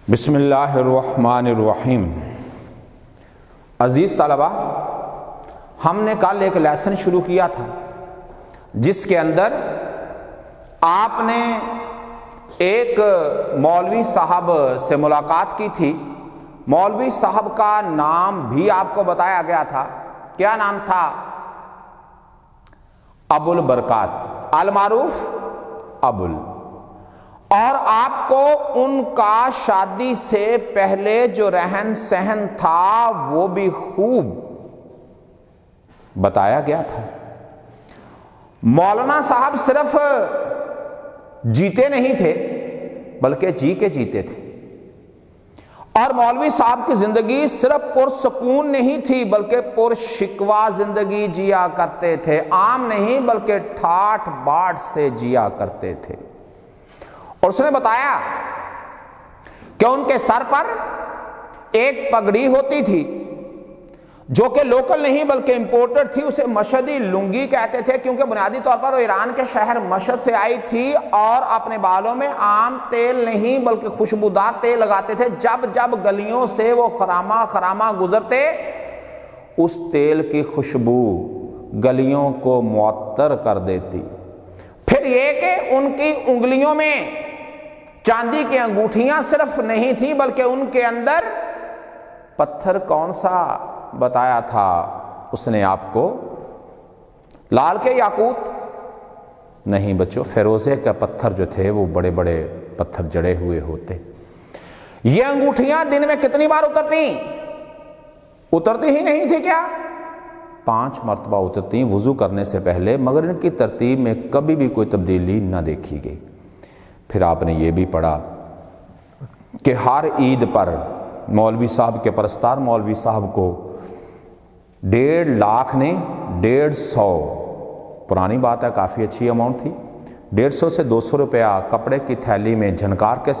بسم اللہ الرحمن الرحیم۔ عزیز طلبہ، ہم نے کل ایک لیسن شروع کیا تھا جس کے اندر آپ نے ایک مولوی صاحب سے ملاقات کی تھی۔ مولوی صاحب کا نام بھی آپ کو بتایا گیا تھا۔ کیا نام تھا؟ ابو البرکات، المعروف ابول۔ اور آپ کو ان کا شادی سے پہلے جو رہن سہن تھا وہ بھی خوب بتایا گیا تھا۔ مولانا صاحب صرف جیتے نہیں تھے بلکہ جی کے جیتے تھے، اور مولوی صاحب کی زندگی صرف پرسکون نہیں تھی بلکہ پرشکوہ زندگی جیا کرتے تھے۔ عام نہیں بلکہ ٹھاٹ باٹ سے جیا کرتے تھے۔ اور اس نے بتایا کہ ان کے سر پر ایک پگڑی ہوتی تھی جو کہ لوکل نہیں بلکہ امپورٹڈ تھی، اسے مشہدی لنگی کہتے تھے، کیونکہ بنیادی طور پر وہ ایران کے شہر مشہد سے آئی تھی، اور اپنے بالوں میں عام تیل نہیں بلکہ خوشبودار تیل لگاتے تھے۔ جب جب گلیوں سے وہ خرامہ گزرتے، اس تیل کی خوشبو گلیوں کو معطر کر دیتی۔ پھر یہ کہ ان کی انگلیوں میں چاندی کی انگوٹھیاں صرف نہیں تھیں بلکہ ان کے اندر پتھر کون سا بتایا تھا اس نے آپ کو؟ لال کے یاقوت نہیں بچوں، فیروزے کا پتھر جو تھے وہ بڑے بڑے پتھر جڑے ہوئے ہوتے۔ یہ انگوٹھیاں دن میں کتنی بار اترتی ہی نہیں تھی کیا؟ 5 مرتبہ اترتی وضو کرنے سے پہلے، مگر ان کی ترتیب میں کبھی بھی کوئی تبدیلی نہ دیکھی گئی۔ پھر آپ نے یہ بھی پڑھا کہ ہر عید پر مولوی صاحب کے پرستار مولوی صاحب کو 1.5 لاکھ نے 150، پرانی بات ہے کافی اچھی اماؤنٹ تھی، 150 سے 200 روپیہ کپڑے کی تھیلی میں جھنکار کے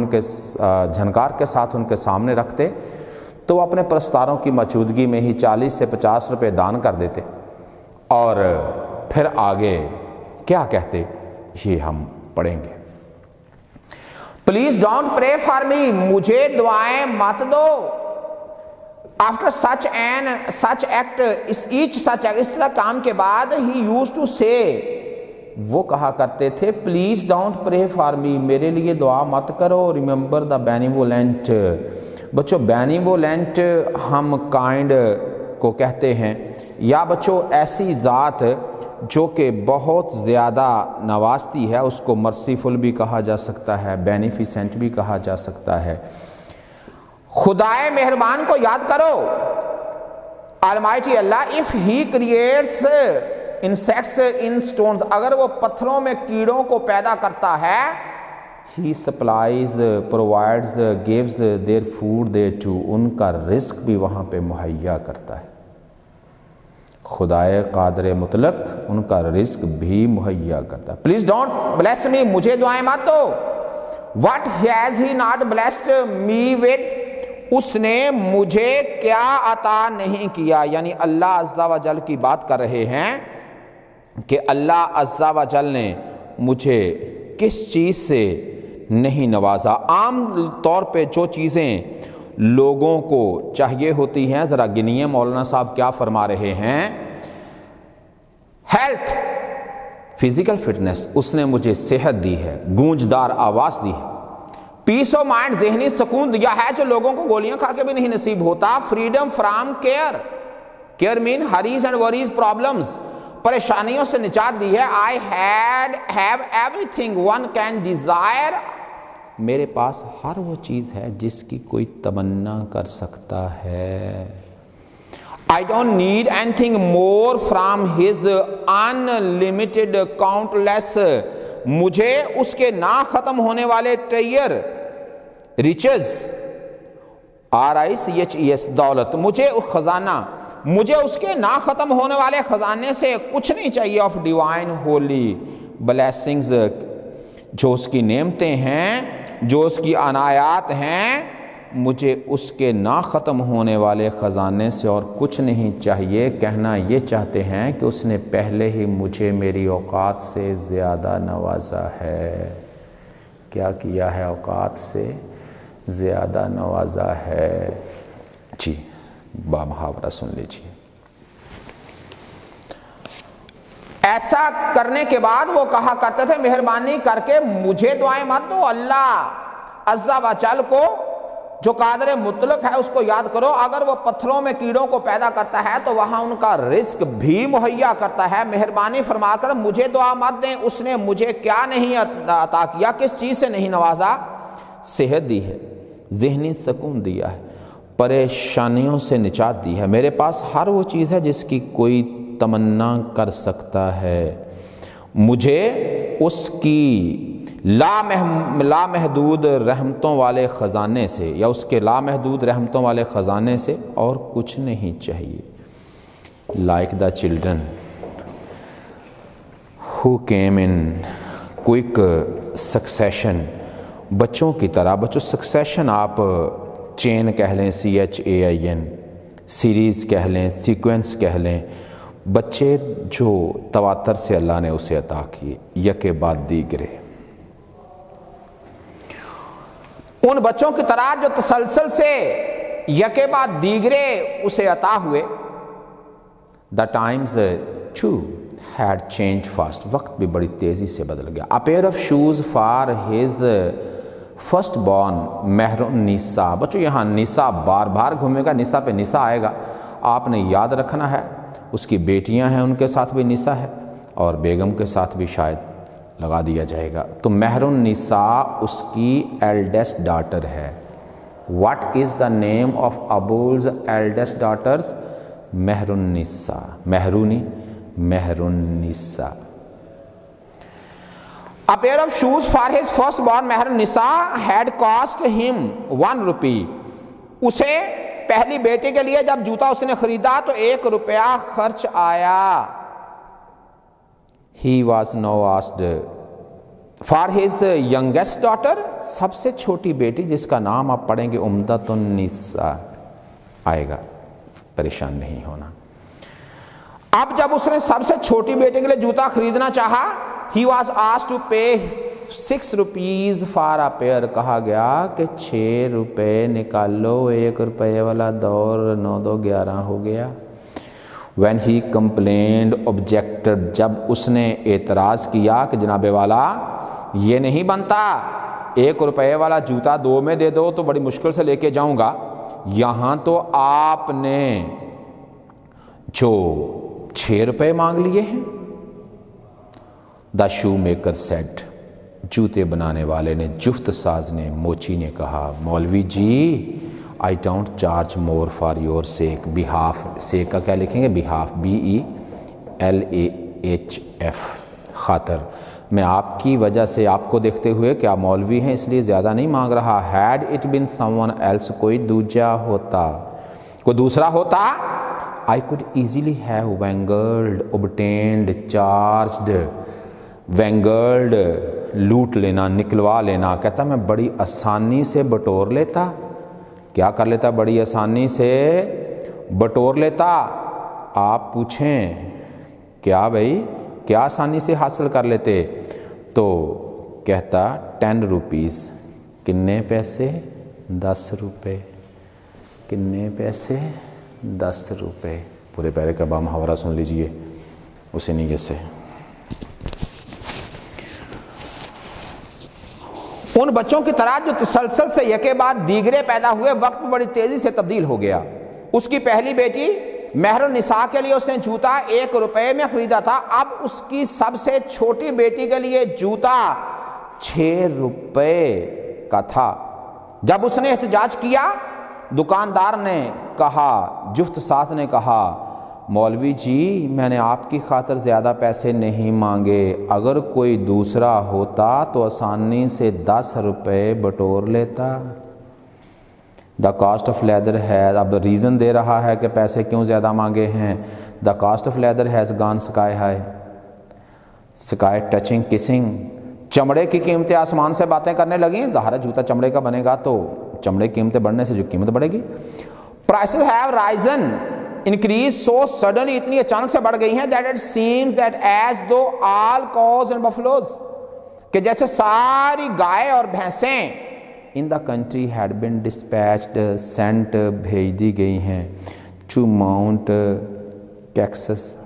ساتھ ان کے سامنے رکھتے، تو وہ اپنے پرستاروں کی موجودگی میں ہی 40 سے 50 روپے دان کر دیتے، اور پھر آگے کیا کہتے یہ ہم پڑھیں گے۔ Please don't pray for me, مجھے دعائیں مت دو۔ آفٹر سچ ایکٹ، اس طرح کام کے بعد ہی یوزڈ ٹو سے، وہ کہا کرتے تھے please don't pray for me, میرے لیے دعا مت کرو۔ ریممبر دا بینیولنٹ، بچوں بینیولنٹ ہم کائنڈ کو کہتے ہیں، یا بچوں ایسی ذات جو کہ بہت زیادہ نوازتی ہے اس کو مرسیفل بھی کہا جا سکتا ہے، بینیفیسنٹ بھی کہا جا سکتا ہے۔ خدائے مہربان کو یاد کرو، Almighty Allah, if he creates insects in stones، اگر وہ پتھروں میں کیڑوں کو پیدا کرتا ہے، he supplies, provides, gives their food there too، ان کا رزق بھی وہاں پہ مہیا کرتا ہے۔ خدائے قادر مطلق ان کا رزق بھی مہیا کرتا ہے۔ پلیز ڈونٹ بلیس می، مجھے دعائیں مت دو۔ What has he not blessed me with، اس نے مجھے کیا عطا نہیں کیا، یعنی اللہ عز و جل کی بات کر رہے ہیں کہ اللہ عز و جل نے مجھے کس چیز سے نہیں نوازا۔ عام طور پہ جو چیزیں لوگوں کو چاہیے ہوتی ہیں، ذرا گنیے مولانا صاحب کیا فرما رہے ہیں۔ ہیلتھ، فزیکل فٹنس، اس نے مجھے صحت دی ہے، گونجدار آواز دی ہے۔ پیس آف مائنڈ، ذہنی سکون دیا ہے جو لوگوں کو گولیاں کھا کے بھی نہیں نصیب ہوتا۔ فریڈم فرام کیئر مین ہریز اینڈ وریز پرابلمز، پریشانیوں سے نجات دی ہے۔ I have everything one can desire، میرے پاس ہر وہ چیز ہے جس کی کوئی تمنا کر سکتا ہے۔ I don't need anything more from his unlimited countless، مجھے اس کے نہ ختم ہونے والے ٹریئر riches، RICHES دولت، مجھے خزانہ، مجھے اس کے نہ ختم ہونے والے خزانے سے کچھ نہیں چاہیے۔ آف ڈیوائن ہولی بلیسنگز، جو اس کی نعمتیں ہیں، جو اس کی عنایات ہیں، مجھے اس کے نہ ختم ہونے والے خزانے سے اور کچھ نہیں چاہیے۔ کہنا یہ چاہتے ہیں کہ اس نے پہلے ہی مجھے میری اوقات سے زیادہ نوازا ہے۔ کیا کیا ہے؟ اوقات سے زیادہ نوازا ہے. جی با محاورہ سن لیجیے. ایسا کرنے کے بعد وہ کہا کرتے تھے مہربانی کر کے مجھے دعائیں مت دو، اللہ عز و جل کو جو قادر مطلق ہے اس کو یاد کرو. اگر وہ پتھروں میں کیڑوں کو پیدا کرتا ہے تو وہاں ان کا رزق بھی مہیا کرتا ہے. مہربانی فرما کر مجھے دعا مت دیں. اس نے مجھے کیا نہیں عطا کیا، کس چیز سے نہیں نوازا؟ صحت دی ہے، ذہنی سکون دیا ہے، پریشانیوں سے نجات دی ہے. میرے پاس ہر وہ چیز ہے جس کی کوئی تمنا کر سکتا ہے. مجھے اس کی لامحدود رحمتوں والے خزانے سے یا اس کے لامحدود رحمتوں والے خزانے سے اور کچھ نہیں چاہیے. Like the children who came in quick succession, بچوں کی طرح. بچوں سکسیشن آپ چین کہہ لیں، CHAIN، سیریز کہہ لیں، سیکوینس کہہ لیں. بچے جو تواتر سے اللہ نے اسے عطا کیے، یکے بعد دیگرے. ان بچوں کی طرح جو تسلسل سے یکے بعد دیگرے اسے عطا ہوئے. The times too had changed fast, وقت بھی بڑی تیزی سے بدل گیا. A pair of shoes for his first born مہر النساء. بچوں یہاں نساء بار بار گھومے گا، نساء پہ نساء آئے گا. آپ نے یاد رکھنا ہے اس کی بیٹیاں ہیں، ان کے ساتھ بھی نساء ہے، اور بیگم کے ساتھ بھی شاید لگا دیا جائے گا. تو مہر النساء اس کی ایلڈسٹ ڈاٹر ہے. What is the name of Abu's eldest daughters? Mehrunnisa. مہرونی، مہر النساء. A pair of shoes for his firstborn مہر النساء had cost him 1 rupee. اسے پہلی بیٹی کے لیے جب جوتا اس نے خریدا تو 1 روپیہ خرچ آیا. He was now asked for his youngest daughter، سب سے چھوٹی بیٹی جس کا نام آپ پڑھیں گے عمدۃ النساء آئے گا، پریشان نہیں ہونا. اب جب اس نے سب سے چھوٹی بیٹی کے لیے جوتا خریدنا چاہا، he was asked to pay 6 rupees for a pair. کہا گیا کہ 6 روپے نکالو، 1 روپے والا دور 9 2 11 ہو گیا. when he complained objected، جب اس نے اعتراض کیا کہ جناب والا یہ نہیں بنتا، 1 روپے والا جوتا 2 میں دے دو تو بڑی مشکل سے لے کے جاؤں گا، یہاں تو آپ نے جو 6 روپے مانگ لیے ہیں. دا شو میکر سیٹ، جوتے بنانے والے نے، جفت ساز نے، موچی نے کہا Maulvi ji I don't charge more for your sake. Behalf, sake کا کیا لکھیں گے؟ بہاف، BELAHF، خاطر. میں آپ کی وجہ سے، آپ کو دیکھتے ہوئے کہ آپ مولوی ہیں اس لیے زیادہ نہیں مانگ رہا. Had it been someone else, کوئی دوجا ہوتا، کوئی دوسرا ہوتا، I could easily have wangled, obtained, charged. wangled لوٹ لینا، نکلوا لینا. کہتا میں بڑی آسانی سے بٹور لیتا. کیا کر لیتا؟ بڑی آسانی سے بٹور لیتا. آپ پوچھیں کیا بھائی، کیا آسانی سے حاصل کر لیتے؟ تو کہتا 10 روپیز. کتنے پیسے؟ 10 روپے. کتنے پیسے؟ 10 روپے. پورے پیرے کا با محاورہ سن لیجئے اسی نیت سے. ان بچوں کی طرح جو تسلسل سے یکے بعد دیگرے پیدا ہوئے، وقت بڑی تیزی سے تبدیل ہو گیا. اس کی پہلی بیٹی مہر النساء کے لیے اس نے جوتا 1 روپے میں خریدا تھا. اب اس کی سب سے چھوٹی بیٹی کے لیے جوتا 6 روپے کا تھا. جب اس نے احتجاج کیا، دکاندار نے کہا، جفت ساز نے کہا مولوی جی میں نے آپ کی خاطر زیادہ پیسے نہیں مانگے، اگر کوئی دوسرا ہوتا تو آسانی سے 10 روپے بٹور لیتا. دا کاسٹ آف لیدر ہے، اب ریزن دے رہا ہے کہ پیسے کیوں زیادہ مانگے ہیں. The cost of leather has gone sky high, sky touching kissing. چمڑے کی قیمتیں آسمان سے باتیں کرنے لگیں. ظاہر ہے جوتا چمڑے کا بنے گا تو چمڑے کی قیمتیں بڑھنے سے جو قیمت بڑھے گی. Prices have risen increase so suddenly, اتنی اچانک سے بڑھ گئی ہیں that it seems that as though all cows and buffaloes, کہ جیسے ساری گائے اور بھینسیں in the country had been dispatched sent بھیج دی گئی ہیں ٹو ماؤنٹ کیکسس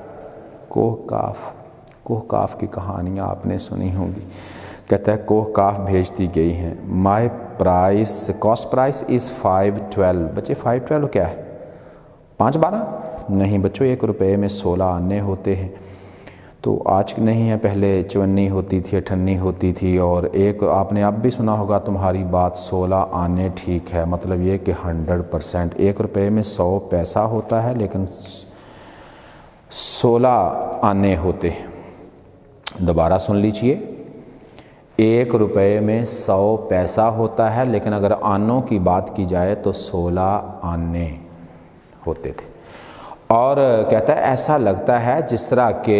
کوہ کاف کی کہانیاں آپ نے سنی ہوں گی. کہتا ہے کوہ کاف بھیج دی گئی ہیں. My price cost price is 512. بچے 512 کیا ہے؟ 512 نہیں بچوں، 1 روپے میں 16 آنے ہوتے ہیں. تو آج نہیں ہے، پہلے 54 ہوتی تھی، 58 ہوتی تھی. اور ایک آپ نے اب بھی سنا ہوگا تمہاری بات 16 آنے ٹھیک ہے، مطلب یہ کہ 100%. 1 روپے میں 100 پیسہ ہوتا ہے لیکن 16 آنے ہوتے ہیں. دوبارہ سن لیجئے، 1 روپے میں 100 پیسہ ہوتا ہے لیکن اگر آنوں کی بات کی جائے تو 16 آنے ہوتے تھے. اور کہتا ہے ایسا لگتا ہے جس طرح کہ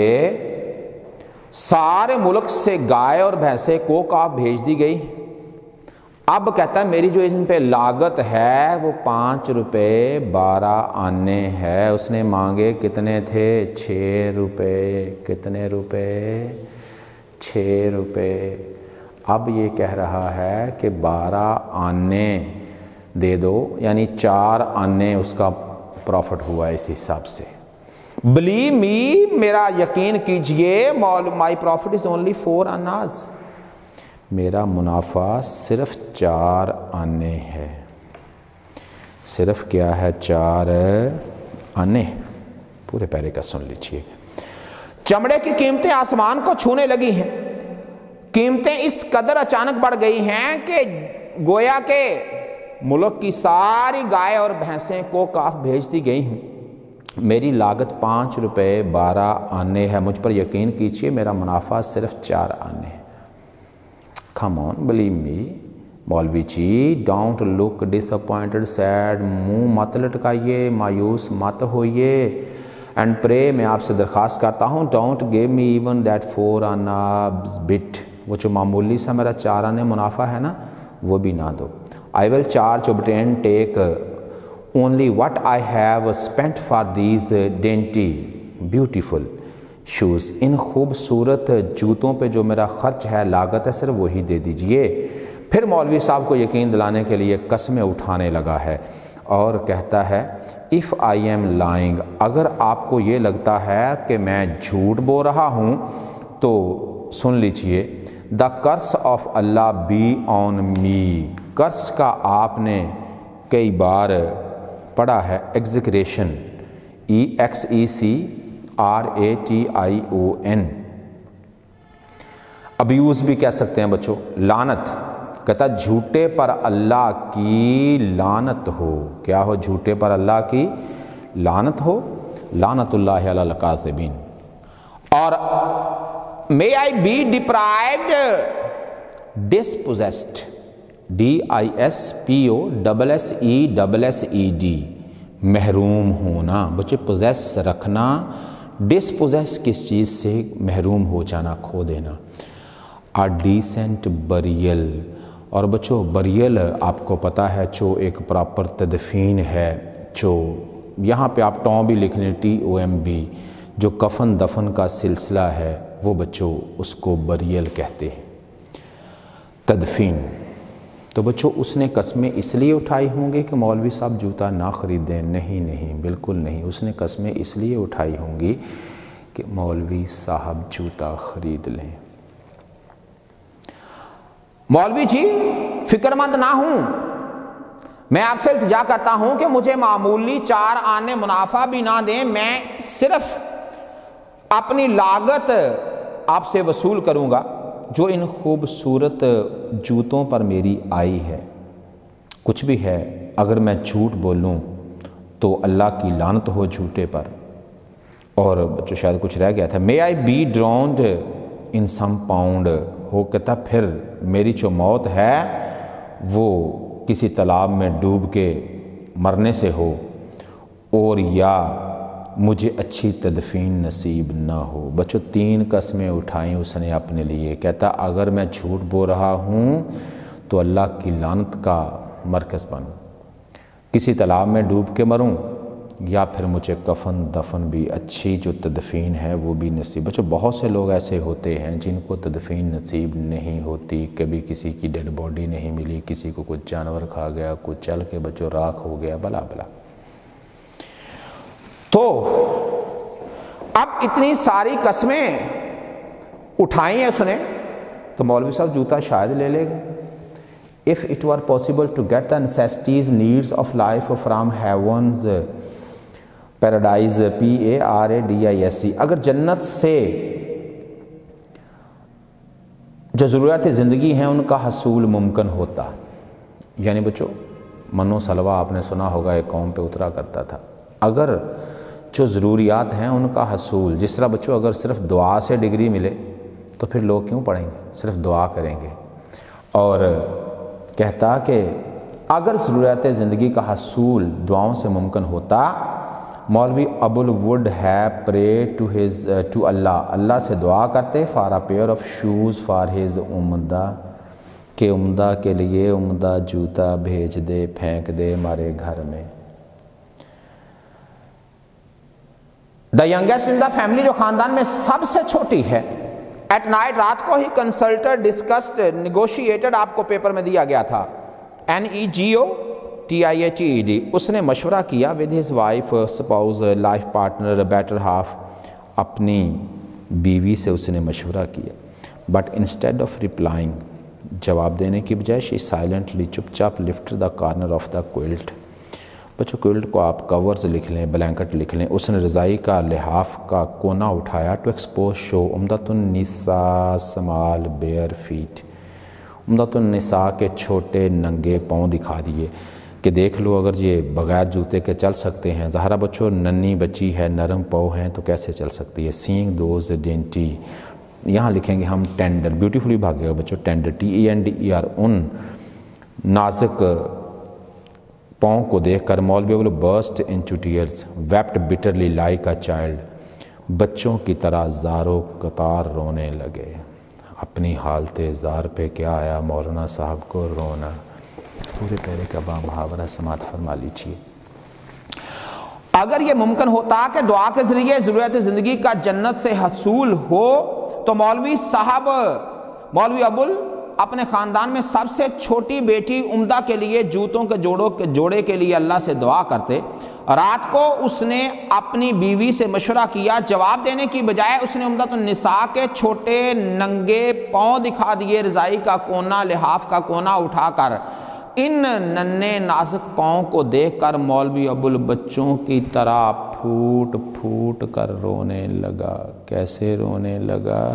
سارے ملک سے گائے اور بھینسیں کو کاف بھیج دی گئی. اب کہتا ہے میری جو ان پہ لاگت ہے وہ 5 روپے 12 آنے ہے. اس نے مانگے کتنے تھے؟ 6 روپے. کتنے روپے؟ 6 روپے. اب یہ کہہ رہا ہے کہ 12 آنے دے دو، یعنی 4 آنے اس کا پروفٹ ہوا اس حساب سے. بلیو می، میرا یقین کیجئے، مائی پروفٹ از اونلی 4 آناز. میرا منافع صرف 4 آنے ہے. صرف کیا ہے؟ 4 آنے. پورے پیرے کا سن لیجئے. چمڑے کی قیمتیں آسمان کو چھونے لگی ہیں. قیمتیں اس قدر اچانک بڑھ گئی ہیں کہ گویا کہ ملک کی ساری گائے اور بھینسیں کو کاف بھیج دی گئی ہیں. میری لاگت 5 روپے 12 آنے ہے. مجھ پر یقین کیجئے میرا منافع صرف 4 آنے ہے. کم آن بلیو می. مولوی جی don't look dish appointed sad. منہ مت لٹکائیے، مایوس مت ہوئیے. اینڈ پرے، میں آپ سے درخواست کرتا ہوں don't give me even that 4 anna but. وہ جو معمولی سا میرا 4 آنے منافع ہے نا وہ بھی نہ دو. I will charge obtain take only what I have spent for these dainty beautiful shoes. ان خوبصورت جوتوں پہ جو میرا خرچ ہے، لاگت ہے، صرف وہی دے دیجئے. پھر مولوی صاحب کو یقین دلانے کے لیے قسمیں اٹھانے لگا ہے اور کہتا ہے if I am lying، اگر آپ کو یہ لگتا ہے کہ میں جھوٹ بول رہا ہوں تو سن لیجئے. the curse of Allah be on me. قرض کا آپ نے کئی بار پڑھا ہے. ایگزیکریشن، EXECRATION. ابیوز بھی کہہ سکتے ہیں بچوں. لعنت، کہتا جھوٹے پر اللہ کی لعنت ہو. کیا ہو؟ جھوٹے پر اللہ کی لعنت ہو. لعنت اللہ علی الکاذبین. اور may I be deprived, dispossessed. DISPOSSED. محروم ہونا. بچے پوزیس رکھنا، ڈسپوزیس کس چیز سے؟ محروم ہو جانا، کھو دینا. A decent burial. اور بچوں بریل آپ کو پتا ہے جو ایک پراپر تدفین ہے، جو یہاں پہ آپ ٹوم بھی لکھ لیں TOMB، جو کفن دفن کا سلسلہ ہے وہ بچوں اس کو بریل کہتے ہیں، تدفین. تو بچوں اس نے قسمیں اس لیے اٹھائی ہوں گی کہ مولوی صاحب جوتا نہ خریدیں. نہیں نہیں، بالکل نہیں. اس نے قسمیں اس لیے اٹھائی ہوں گی کہ مولوی صاحب جوتا خرید لیں. مولوی جی فکر مند نہ ہوں، میں آپ سے التجا کرتا ہوں کہ مجھے معمولی 4 آنے منافع بھی نہ دیں. میں صرف اپنی لاگت آپ سے وصول کروں گا جو ان خوبصورت جوتوں پر میری آئی ہے. کچھ بھی ہے، اگر میں جھوٹ بولوں تو اللہ کی لعنت ہو جھوٹے پر. اور جو شاید کچھ رہ گیا تھا، may I be drowned in some pound. ہو کہتا پھر میری جو موت ہے وہ کسی تالاب میں ڈوب کے مرنے سے ہو، اور یا مجھے اچھی تدفین نصیب نہ ہو. بچوں 3 قسمیں اٹھائیں اس نے اپنے لیے. کہتا اگر میں جھوٹ بول رہا ہوں تو اللہ کی لعنت کا مرکز بنوں، کسی تالاب میں ڈوب کے مروں، یا پھر مجھے کفن دفن بھی اچھی جو تدفین ہے وہ بھی نصیب۔ بچوں بہت سے لوگ ایسے ہوتے ہیں جن کو تدفین نصیب نہیں ہوتی، کبھی کسی کی ڈیڈ باڈی نہیں ملی، کسی کو کچھ جانور کھا گیا، کچھ چل کے بچوں راکھ ہو گیا، بلا بلا۔ تو اب اتنی ساری قسمیں اٹھائی ہیں اس نے، تو مولوی صاحب جوتا شاید لے لے گا۔ If it were possible to get the necessities, needs of life from heaven's paradise, P-A-R-A-D-I-S-E، اگر جنت سے جو ضروریات زندگی ہیں ان کا حصول ممکن ہوتا، یعنی بچوں منو سلوہ آپ نے سنا ہوگا ایک قوم پہ اترا کرتا تھا، اگر جو ضروریات ہیں ان کا حصول، جس طرح بچوں اگر صرف دعا سے ڈگری ملے تو پھر لوگ کیوں پڑھیں گے، صرف دعا کریں گے۔ اور کہتا کہ اگر ضروریات زندگی کا حصول دعاؤں سے ممکن ہوتا، Maulvi Abul would have pray to Allah, Allah سے دعا کرتے for a pair of shoes for his عمدہ، کہ عمدہ کے لیے عمدہ جوتا بھیج دے، پھینک دے ہمارے گھر میں۔ The youngest in the family, جو خاندان میں سب سے چھوٹی ہے، ایٹ نائٹ، رات کو ہی کنسلٹڈ، ڈسکسڈ، نیگوشیٹڈ، آپ کو پیپر میں دیا گیا تھا، NEGOTIATED، اس نے مشورہ کیا with his wife, spouse, life partner, better half, اپنی بیوی سے اس نے مشورہ کیا، بٹ انسٹیڈ آف ریپلائنگ، جواب دینے کی بجائے، شی سائلنٹلی، چپ چاپ، lift the corner of the quilt, بچوں کوئلٹ کو آپ کورز لکھ لیں، بلینکٹ لکھ لیں، اس نے رضائی کا لحاف کا کونا اٹھایا، ٹو ایکسپوز شو عمدۃ النساء سمال بیئر فیٹ، عمدۃ النساء کے چھوٹے ننگے پاؤں دکھا دیے کہ دیکھ لو اگر یہ بغیر جوتے کے چل سکتے ہیں، ظاہرہ بچوں ننھی بچی ہے، نرم پاؤں ہیں تو کیسے چل سکتی ہے۔ سینگ دوز ڈینٹی، یہاں لکھیں گے ہم ٹینڈر، بیوٹیفلی بھاگے گا بچوں، ٹینڈر TENDER، ان نازک پاؤں کو دیکھ کر Maulvi Abul burst into tears, wept bitterly like a child, بچوں کی طرح زارو قطار رونے لگے۔ اپنی حالت زار پہ کیا آیا مولانا صاحب کو رونا۔ پورے پیرے کا با محاورہ سماعت فرما لیجیے۔ اگر یہ ممکن ہوتا کہ دعا کے ذریعے ضروریات زندگی کا جنت سے حصول ہو تو مولوی صاحب، مولوی ابول اپنے خاندان میں سب سے چھوٹی بیٹی عمدہ کے لیے جوتوں کے جوڑے کے لیے اللہ سے دعا کرتے۔ رات کو اس نے اپنی بیوی سے مشورہ کیا، جواب دینے کی بجائے اس نے عمدۃ النساء کے چھوٹے ننگے پاؤں دکھا دیے، رضائی کا کونا، لحاف کا کونا اٹھا کر۔ ان ننھے نازک پاؤں کو دیکھ کر مولوی ابول بچوں کی طرح پھوٹ پھوٹ کر رونے لگا۔ کیسے رونے لگا؟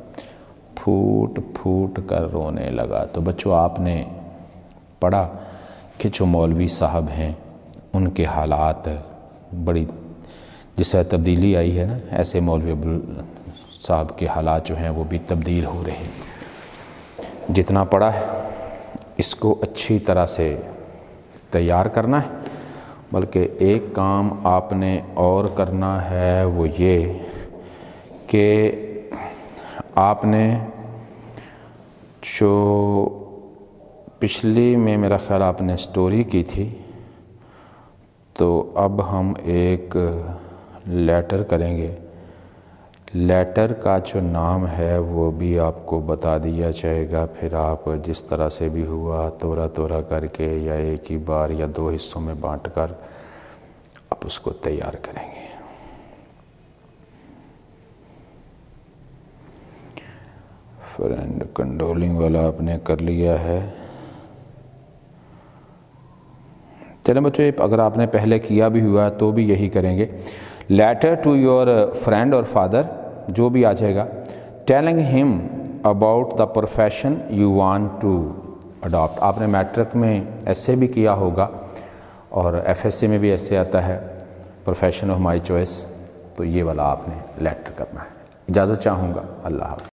پھوٹ پھوٹ کر رونے لگا۔ تو بچوں آپ نے پڑھا کہ جو مولوی صاحب ہیں ان کے حالات بڑی، جس تبدیلی آئی ہے نا، ایسے مولوی ابول صاحب کے حالات جو ہیں وہ بھی تبدیل ہو رہے ہیں۔ جتنا پڑھا ہے اس کو اچھی طرح سے تیار کرنا ہے، بلکہ ایک کام آپ نے اور کرنا ہے، وہ یہ کہ آپ نے جو پچھلی میں میرا خیال آپ نے سٹوری کی تھی، تو اب ہم ایک لیٹر کریں گے۔ لیٹر کا جو نام ہے وہ بھی آپ کو بتا دیا جائے گا، پھر آپ جس طرح سے بھی ہوا تورا تورا کر کے یا ایک ہی بار یا دو حصوں میں بانٹ کر آپ اس کو تیار کریں گے۔ فرینڈ کنڈولنگ والا آپ نے کر لیا ہے۔ چلیں بچوں، اگر آپ نے پہلے کیا بھی ہوا تو بھی یہی کریں گے۔ لیٹر ٹو یور فرینڈ اور فادر، جو بھی آ جائے گا، ٹیلنگ ہم about the profession you want to adapt. آپ نے میٹرک میں ایسے بھی کیا ہوگا اور FSC میں بھی ایسے آتا ہے، پروفیشن آف مائی چوائس، تو یہ والا آپ نے لیٹر کرنا ہے۔ اجازت چاہوں گا، اللہ حافظ۔